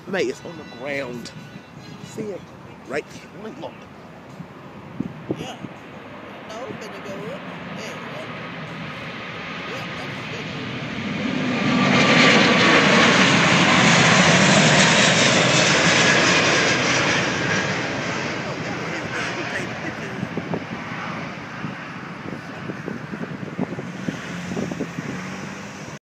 Mate, it's on the ground. See it? Right there. Look. Yeah. No, finna go up. Yeah, that's good.